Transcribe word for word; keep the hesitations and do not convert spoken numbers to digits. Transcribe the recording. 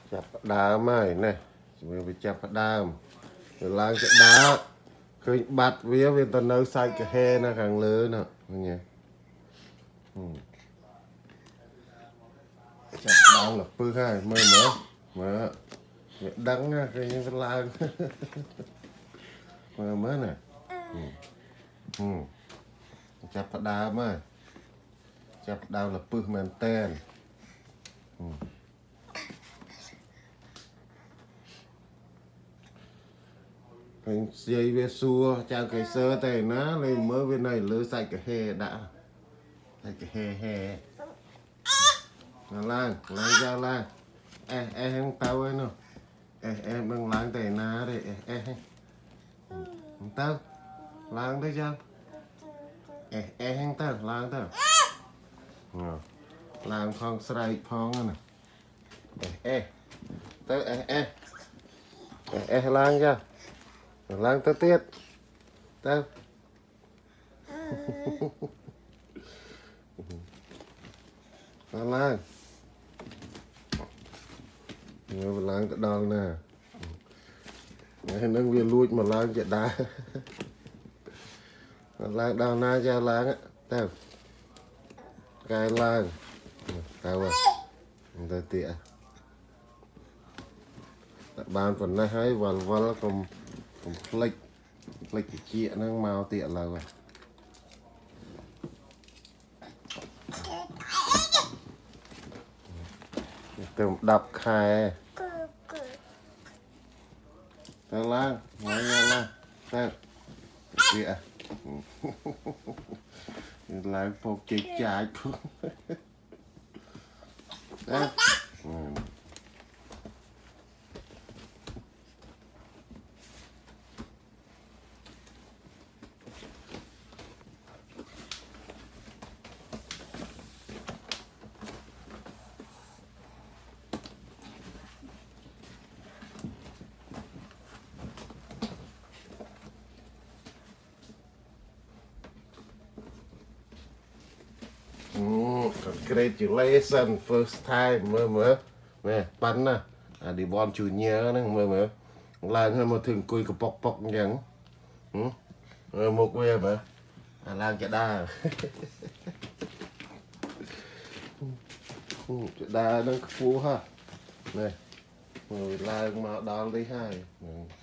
จับดาวไหมเนี่ยมือไปจับดาวล้างจะดาวเคยบัดเวียเวียนตอนเนื้อใส่กระเฮนะขังเลือนะนี่ไงจับดาวหลับปื้อให้เมื่อเมื่อเมื่อดังนะcái những cáiล้างเมื่อเมื่อnàyจับดาวไหมจับดาวหลับปื้อมันเต้นcái dây về xua chào cái sơ tay ná lên mới bên này lỡ sạch cái hè đã sạch cái hè hè là lang lang ra lang e e không tao ấy nào e em đang lang tay ná đây e e không tao lang đấy sao e e không tao lang tao lang phong sài phong nè e e tao e e e lang ra lang tao tiết tao lang người lang tao đau nè ngày nâng viên lui mà lang chạy đá lang đau na cho lang á tao cái lang tao à tao tiệt bàn phần này hay vào vào cùng cùng click click cái chia nó màu tiện là rồi tìm đập khai tao lang nói nha lang tao tiện lại phục chị chạy cũng đấy congratulations first time mơ mơ nè bắn nè à đi bon chủ nhớ nè mơ mơ làm hơi một thường cùi cái bọc bọc nhẫn ừ một que mà à làm cái đa cái đa nó phú ha này rồi làm mà đo đi hai